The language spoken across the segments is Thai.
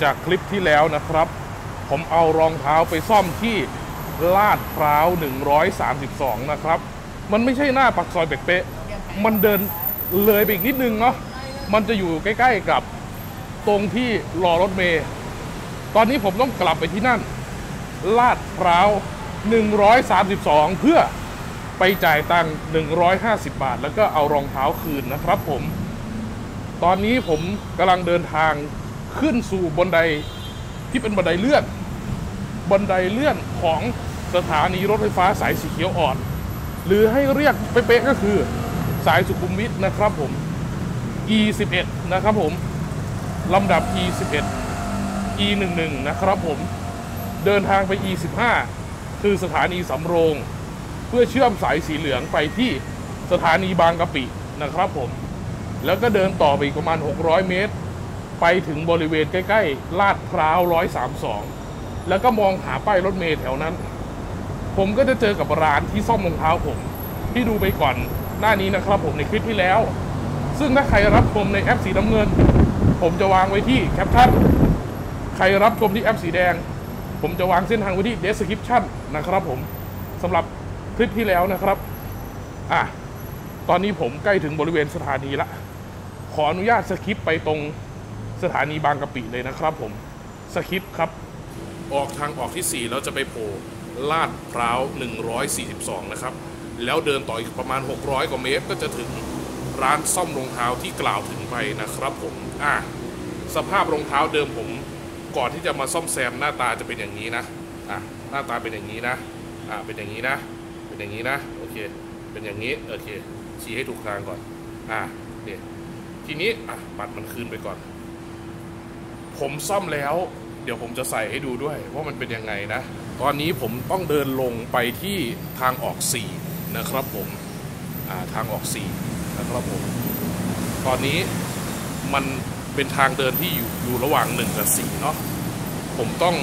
จากคลิปที่แล้วนะครับผมเอารองเท้าไปซ่อมที่ลาดพร้าว132นะครับมันไม่ใช่หน้าปากซอยเป๊ะๆมันเดินเลยไปอีกนิดนึงเนาะมันจะอยู่ใกล้ๆกับตรงที่รอรถเมล์ตอนนี้ผมต้องกลับไปที่นั่นลาดพร้าว132เพื่อไปจ่ายตังค์150 บาทแล้วก็เอารองเท้าคืนนะครับผมตอนนี้ผมกำลังเดินทางขึ้นสู่บันไดที่เป็นบันไดเลื่อนของสถานีรถไฟฟ้าสายสีเขียวอ่อนหรือให้เรียกเป๊ะๆก็คือสายสุขุมวิทนะครับผม E11 นะครับผมลำดับ E11 E11 นะครับผมเดินทางไป E15 คือสถานีสำโรงเพื่อเชื่อมสายสีเหลืองไปที่สถานีบางกะปินะครับผมแล้วก็เดินต่อไปอีกประมาณ600 เมตรไปถึงบริเวณใกล้ๆลาดพร้าว132แล้วก็มองหาป้ายรถเมล์แถวนั้นผมก็จะเจอกับร้านที่ซ่อมรองเท้าผมที่ดูไปก่อนหน้านี้นะครับผมในคลิปที่แล้วซึ่งถ้าใครรับชมในแอปสีน้ำเงินผมจะวางไว้ที่แคปชั่นใครรับชมที่แอปสีแดงผมจะวางเส้นทางไว้ที่ description นะครับผมสำหรับคลิปที่แล้วนะครับตอนนี้ผมใกล้ถึงบริเวณสถานีละขออนุญาตสคิปไปตรงสถานีบางกะปิเลยนะครับผมสคิปครับออกทางออกที่4แล้วจะไปโผล่ลาดพร้าว142นะครับแล้วเดินต่ออีกประมาณ600 กว่าเมตรก็จะถึงร้านซ่อมรองเท้าที่กล่าวถึงไปนะครับผมสภาพรองเท้าเดิมผมก่อนที่จะมาซ่อมแซมหน้าตาจะเป็นอย่างนี้นะหน้าตาเป็นอย่างนี้นะเป็นอย่างนี้นะเป็นอย่างนี้นะโอเคเป็นอย่างนี้โอเคชี้ให้ถูกทางก่อนเนี่ยทีนี้ปัดมันคืนไปก่อนผมซ่อมแล้วเดี๋ยวผมจะใส่ให้ดูด้วยว่ามันเป็นยังไงนะตอนนี้ผมต้องเดินลงไปที่ทางออก4นะครับผมทางออก4นะครับผมตอนนี้มันเป็นทางเดินที่อยู่ระหว่าง1 กับ 4เนาะผมต้อง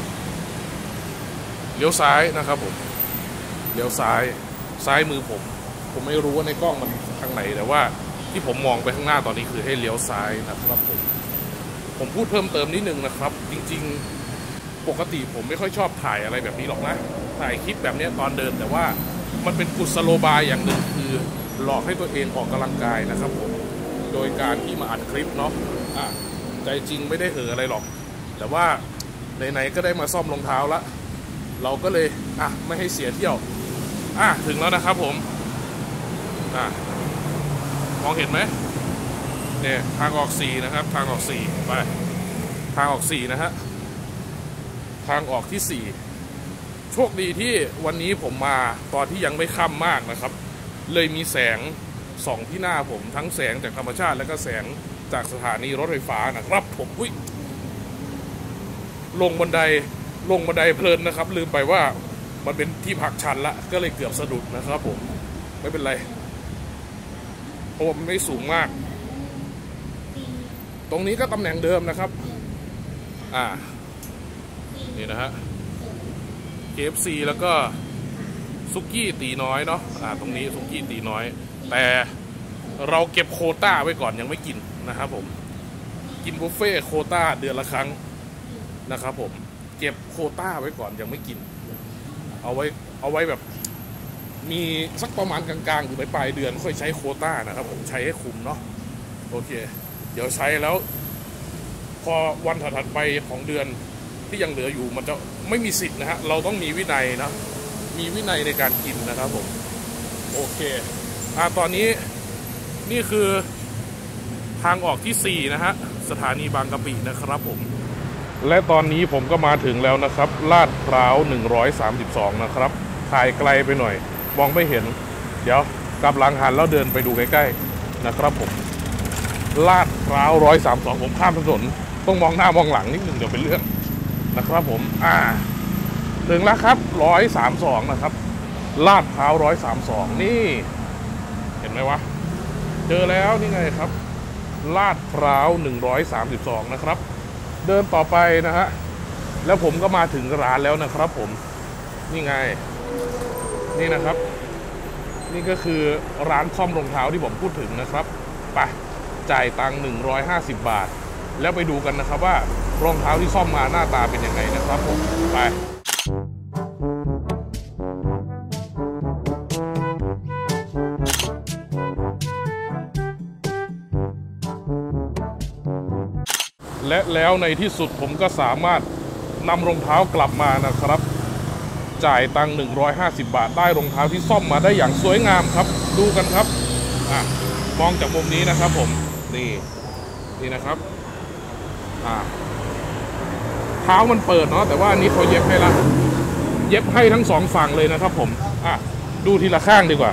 เลี้ยวซ้ายนะครับผมเลี้ยวซ้ายมือผมไม่รู้ว่าในกล้องมันทางไหนแต่ว่าที่ผมมองไปข้างหน้าตอนนี้คือให้เลี้ยวซ้ายนะครับผมพูดเพิ่มเติมนิดนึงนะครับจริงๆปกติผมไม่ค่อยชอบถ่ายอะไรแบบนี้หรอกนะถ่ายคลิปแบบนี้ตอนเดินแต่ว่ามันเป็นกุศโลบายอย่างหนึ่งคือหลอกให้ตัวเองออกกำลังกายนะครับผมโดยการที่มาอัดคลิปเนาะใจจริงไม่ได้เหออะไรหรอกแต่ว่าไหนๆก็ได้มาซ่อมรองเท้าละเราก็เลยไม่ให้เสียเที่ยวถึงแล้วนะครับผมมองเห็นไหมเนี่ยทางออก4นะครับทางออก4ไปทางออก4นะฮะทางออกที่4โชคดีที่วันนี้ผมมาตอนที่ยังไม่ค่ำมากนะครับเลยมีแสงส่องที่หน้าผมทั้งแสงจากธรรมชาติและก็แสงจากสถานีรถไฟฟ้านะครับผมลงบันไดเพลินนะครับลืมไปว่ามันเป็นที่พักชันละก็เลยเกือบสะดุดนะครับผมไม่เป็นไรเพราะมันไม่สูงมากตรงนี้ก็ตำแหน่งเดิมนะครับนี่นะฮะ KFC แล้วก็ซุกี้ตีน้อยเนาะตรงนี้ซุกี้ตีน้อยแต่เราเก็บโควต้าไว้ก่อนยังไม่กินนะครับผมกินบุฟเฟ่โควต้าเดือนละครั้งนะครับผมเก็บโควต้าไว้ก่อนยังไม่กินเอาไว้แบบมีสักประมาณกลางๆหรือปลายเดือนค่อยใช้โควต้านะครับผมใช้ให้คุ้มเนาะโอเคเดี๋ยวใช้แล้วพอวันถัดไปของเดือนที่ยังเหลืออยู่มันจะไม่มีสิทธิ์นะฮะเราต้องมีวินัยนะมีวินัยในการกินนะครับผมโอเคตอนนี้นี่คือทางออกที่4นะฮะสถานีบางกะปินะครับผมและตอนนี้ผมก็มาถึงแล้วนะครับลาดพร้าว132นะครับถ่ายไกลไปหน่อยมองไม่เห็นเดี๋ยวกลับหลังหันแล้วเดินไปดูใกล้ๆนะครับผมลาดพร้าว132ผมข้ามถนนต้องมองหน้ามองหลังนิดนึงเดี๋ยวเป็นเรื่องนะครับผมถึงแล้วครับ132นะครับลาดพร้าว132นี่เห็นไหมวะเจอแล้วนี่ไงครับลาดพร้าว132นะครับเดินต่อไปนะฮะแล้วผมก็มาถึงร้านแล้วนะครับผมนี่ไงนี่นะครับนี่ก็คือร้านซ่อมรองเท้าที่ผมพูดถึงนะครับไปจ่ายตังค์150 บาทแล้วไปดูกันนะครับว่ารองเท้าที่ซ่อมมาหน้าตาเป็นยังไงนะครับผมไปและแล้วในที่สุดผมก็สามารถนำรองเท้ากลับมานะครับจ่ายตังค์150 บาทได้รองเท้าที่ซ่อมมาได้อย่างสวยงามครับดูกันครับมองจากมุมนี้นะครับผมนี่นะครับเท้ามันเปิดเนาะแต่ว่าอันนี้เขาเย็บให้ละเย็บให้ทั้ง2ฝั่งเลยนะครับผมดูทีละข้างดีกว่า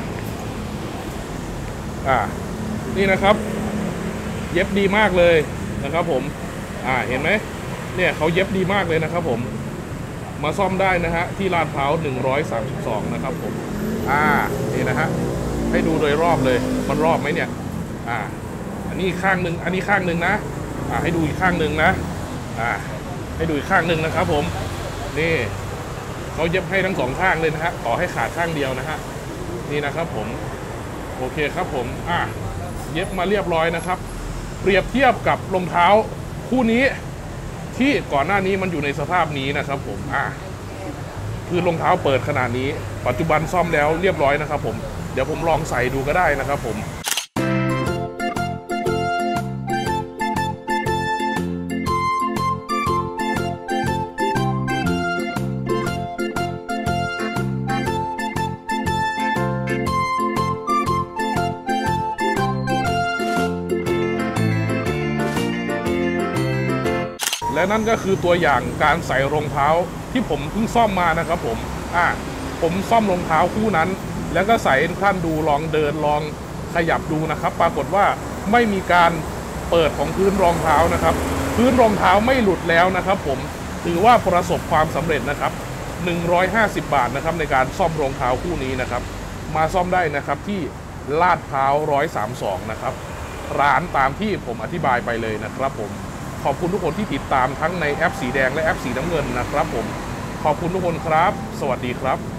นี่นะครับเย็บดีมากเลยนะครับผมเห็นไหมเนี่ยเขาเย็บดีมากเลยนะครับผมมาซ่อมได้นะฮะที่ลาดพร้าว132นะครับผมนี่นะฮะให้ดูโดยรอบเลยมันรอบไหมเนี่ยอันนี้ข้างหนึ่งอันนี้ข้างหนึ่งนะให้ดูอีกข้างหนึ่งนะให้ดูอีกข้างหนึ่งนะครับผมนี่เขาเย็บให้ทั้ง2ข้างเลยนะฮะต่อให้ขาดข้างเดียวนะฮะนี่นะครับผมโอเคครับผมเย็บมาเรียบร้อยนะครับเปรียบเทียบกับรองเท้าคู่นี้ที่ก่อนหน้านี้มันอยู่ในสภาพนี้นะครับผมคือรองเท้าเปิดขนาดนี้ปัจจุบันซ่อมแล้วเรียบร้อยนะครับผมเดี๋ยวผมลองใส่ดูก็ได้นะครับผมและนั่นก็คือตัวอย่างการใส่รองเท้าที่ผมเพิ่งซ่อมมานะครับผมผมซ่อมรองเท้าคู่นั้นแล้วก็ใส่ท่านดูลองเดินลองขยับดูนะครับปรากฏว่าไม่มีการเปิดของพื้นรองเท้านะครับพื้นรองเท้าไม่หลุดแล้วนะครับผมถือว่าประสบความสำเร็จนะครับ150 บาทนะครับในการซ่อมรองเท้าคู่นี้นะครับมาซ่อมได้นะครับที่ลาดพร้าว132นะครับร้านตามที่ผมอธิบายไปเลยนะครับผมขอบคุณทุกคนที่ติดตามทั้งในแอปสีแดงและแอปสีน้ำเงินนะครับผมขอบคุณทุกคนครับสวัสดีครับ